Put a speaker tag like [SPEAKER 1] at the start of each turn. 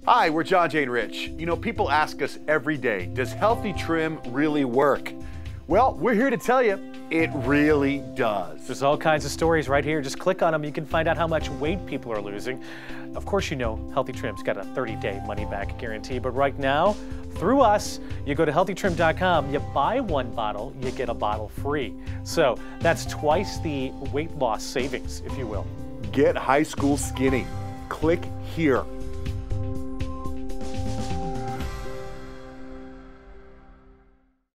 [SPEAKER 1] Hi, we're Johnjay and Rich. You know, people ask us every day, does healthy trim really work? Well, we're here to tell you, it really does.
[SPEAKER 2] There's all kinds of stories right here. Just click on them. You can find out how much weight people are losing. Of course, you know, Healthy Trim's got a 30-day money-back guarantee. But right now, through us, you go to healthytrim.com, you buy one bottle, you get a bottle free. So that's twice the weight loss savings, if you will.
[SPEAKER 1] Get high school skinny. Click here.